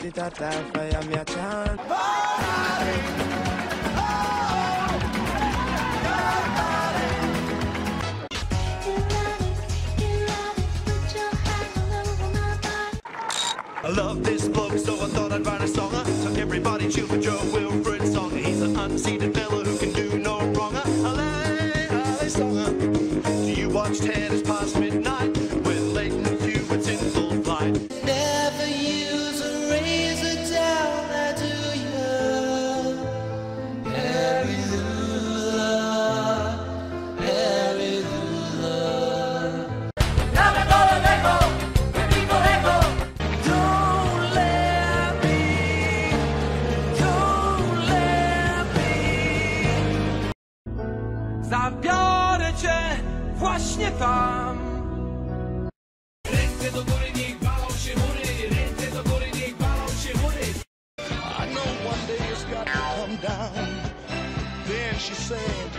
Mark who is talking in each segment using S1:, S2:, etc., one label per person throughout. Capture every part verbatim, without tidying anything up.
S1: put it at life, I am your chance.
S2: I love this book, so I thought I'd write a song. So everybody chill for Joe Wilfred song. He's an unseated fella who can do no wronger. Alley, alley songer. Do you watch ten is past midnight? With Leighton Hewitt's in full flight. Never use a razor down, I do you. Harry Lula, Harry Lula.
S3: Zabiorę cię właśnie tam. Ręce do góry, niech balą się mury. Ręce do góry, niech balą się mury.
S2: I know one day it's got to come down. Then she said,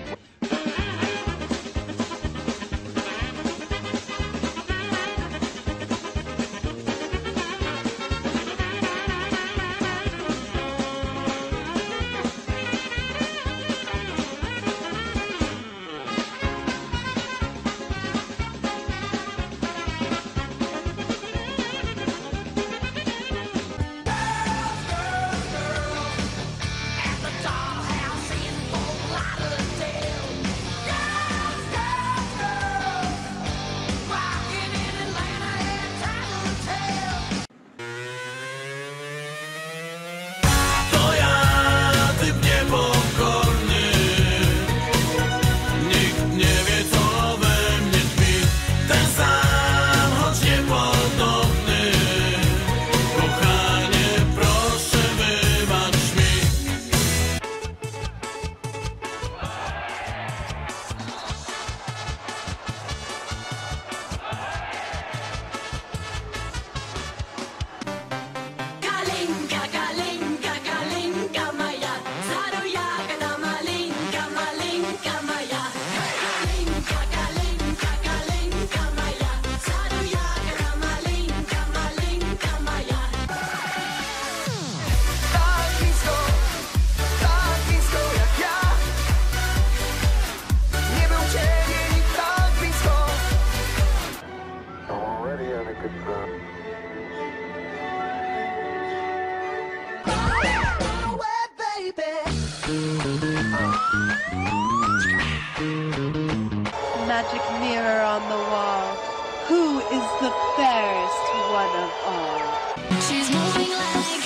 S4: magic mirror on the wall. Who is the fairest one of all?
S5: She's moving like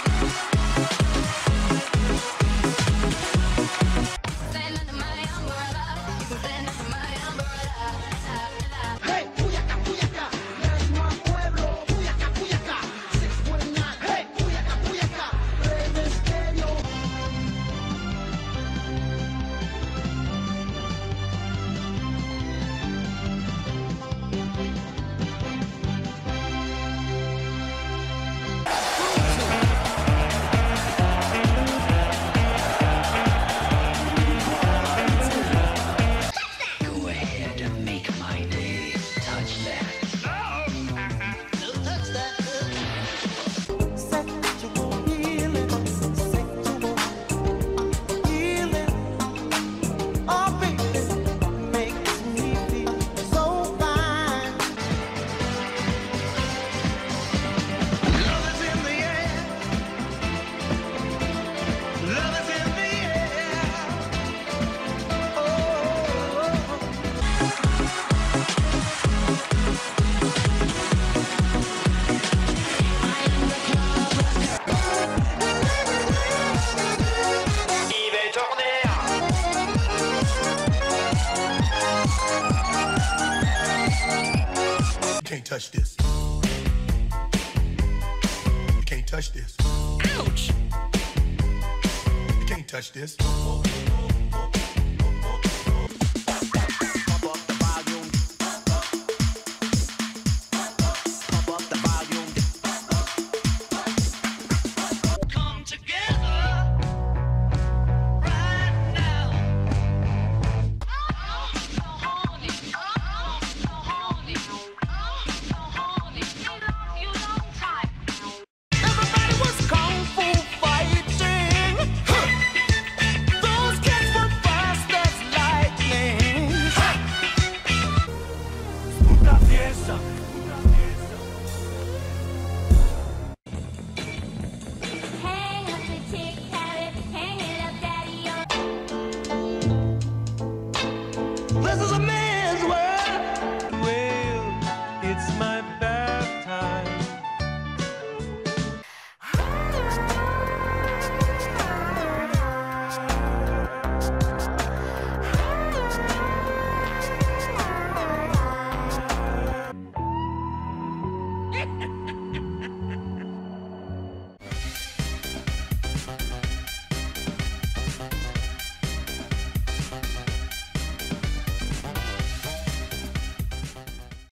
S5: stand under my umbrella. You can stand under my umbrella.
S2: hey, Puyaca, Puyaca, that's my pueblo. Puyaca, Puyaca, six one nine. Hey, Puyaca, Puyaca, Rey Misterio. Can't touch this. You can't touch this. Ouch! You can't touch this.